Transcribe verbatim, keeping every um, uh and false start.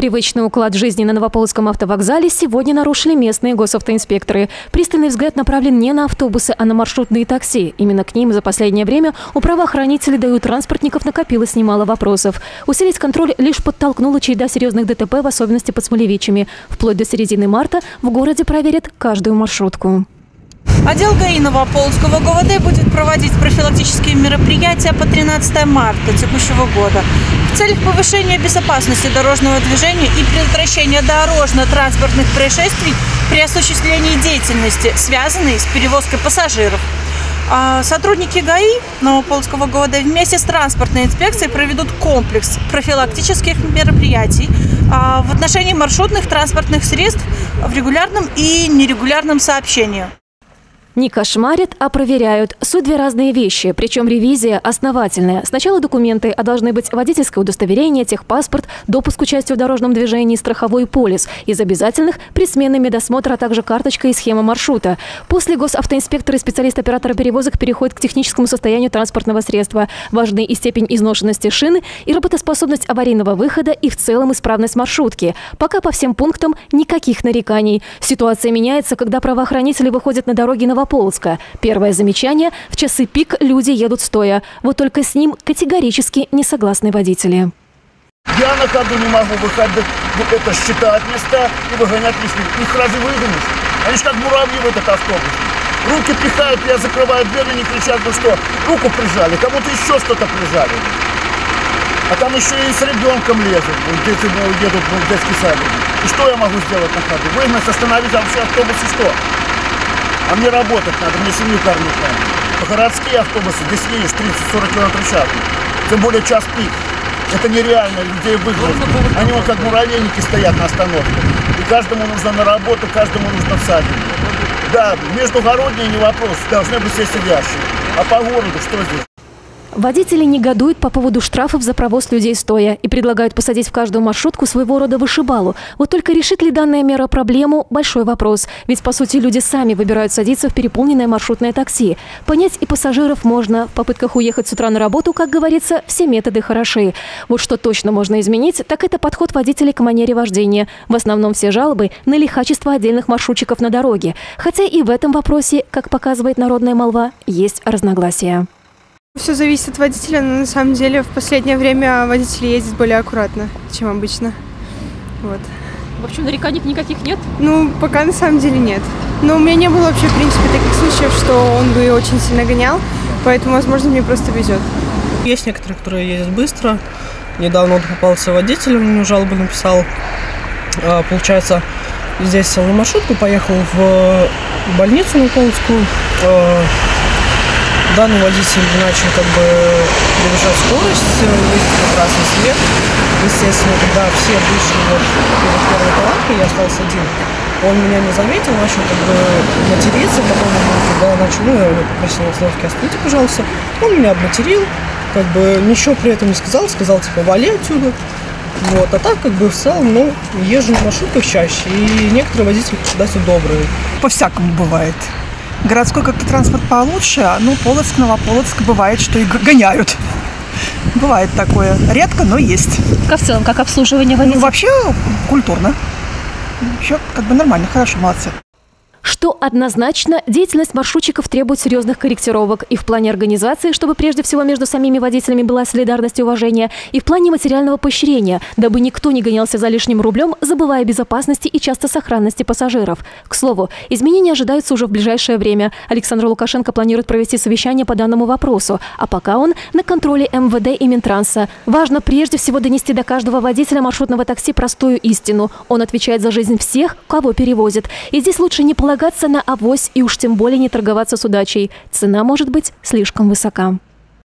Привычный уклад жизни на Новополоцком автовокзале сегодня нарушили местные госавтоинспекторы. Пристальный взгляд направлен не на автобусы, а на маршрутные такси. Именно к ним за последнее время у правоохранителей да и у транспортников накопилось немало вопросов. Усилить контроль лишь подтолкнула череда серьезных ДТП, в особенности под Смолевичами. Вплоть до середины марта в городе проверят каждую маршрутку. Отдел ГАИ Новополоцкого ГУВД будет проводить профилактические мероприятия по тринадцатое марта текущего года. В целях повышения безопасности дорожного движения и предотвращения дорожно-транспортных происшествий при осуществлении деятельности, связанной с перевозкой пассажиров. Сотрудники ГАИ Новополоцкого ГУВД вместе с транспортной инспекцией проведут комплекс профилактических мероприятий в отношении маршрутных транспортных средств в регулярном и нерегулярном сообщении. Не кошмарят, а проверяют. Суть две разные вещи, причем ревизия основательная. Сначала документы, а должны быть водительское удостоверение, техпаспорт, допуск к участию в дорожном движении, страховой полис. Из обязательных – присменный медосмотр, а также карточка и схема маршрута. После госавтоинспектора и специалист-оператора перевозок переходит к техническому состоянию транспортного средства. Важны и степень изношенности шины, и работоспособность аварийного выхода, и в целом исправность маршрутки. Пока по всем пунктам никаких нареканий. Ситуация меняется, когда правоохранители выходят на дороги Новополоцка. Полоцка. Первое замечание – в часы пик люди едут стоя. Вот только с ним категорически не согласны водители. Я на ходу не могу выходить, это считать места и выгонять лишних. Их разве выгонишь? Они же как муравьи в этот автобус. Руки пихают, я закрываю дверь, и не кричат, ну что, руку прижали, кому-то еще что-то прижали. А там еще и с ребенком лезут, дети едут в детский садик. И что я могу сделать на ходу? Выгнать, остановить, а вообще автобус и что? А мне работать надо, мне семью кормить надо. Городские автобусы, здесь едешь тридцать-сорок километров в час. Тем более час пик. Это нереально, людей выгнать. Они вот как муравейники стоят на остановке. И каждому нужно на работу, каждому нужно в садик. Да, междугородние не вопрос, должны быть все сидящие. А по городу что здесь? Водители негодуют по поводу штрафов за провоз людей стоя и предлагают посадить в каждую маршрутку своего рода вышибалу. Вот только решит ли данная мера проблему – большой вопрос. Ведь, по сути, люди сами выбирают садиться в переполненное маршрутное такси. Понять и пассажиров можно. В попытках уехать с утра на работу, как говорится, все методы хороши. Вот что точно можно изменить, так это подход водителей к манере вождения. В основном все жалобы на лихачество отдельных маршрутчиков на дороге. Хотя и в этом вопросе, как показывает народная молва, есть разногласия. Все зависит от водителя, но на самом деле в последнее время водители ездят более аккуратно, чем обычно. Вот. В общем, нареканий никаких нет? Ну, пока на самом деле нет. Но у меня не было вообще, в принципе, таких случаев, что он бы очень сильно гонял, поэтому, возможно, мне просто везет. Есть некоторые, которые ездят быстро. Недавно он попался водителем, мне жалобу написал. Получается, здесь сел на маршрутку, поехал в больницу Новополоцкую. Данный водитель начал как бы превышать скорость, выйти на красный свет. Естественно, когда все вышли вот перед первой палаткой, я остался один. Он меня не заметил, начал как бы материться, потом, когда я начал, ну, я его попросил остановки, остановите, пожалуйста. Он меня обматерил, как бы ничего при этом не сказал, сказал, типа, вали отсюда. Вот, а так, как бы, в целом, ну, езжу на маршрутках чаще, и некоторые водители всегда все добрые. По-всякому бывает. Городской как-то транспорт получше, ну, Полоцк, Новополоцк бывает, что и гоняют. Бывает такое. Редко, но есть. Как в целом, как обслуживание водителей? Ну, вообще культурно. Еще как бы нормально, хорошо, молодцы. Что однозначно, деятельность маршрутчиков требует серьезных корректировок и в плане организации, чтобы прежде всего между самими водителями была солидарность и уважение, и в плане материального поощрения, дабы никто не гонялся за лишним рублем, забывая о безопасности и часто сохранности пассажиров. К слову, изменения ожидаются уже в ближайшее время. Александр Лукашенко планирует провести совещание по данному вопросу, а пока он на контроле эм вэ дэ и Минтранса. Важно прежде всего донести до каждого водителя маршрутного такси простую истину. Он отвечает за жизнь всех, кого перевозит. И здесь лучше не полагаться на авось и уж тем более не торговаться с удачей. Цена может быть слишком высока.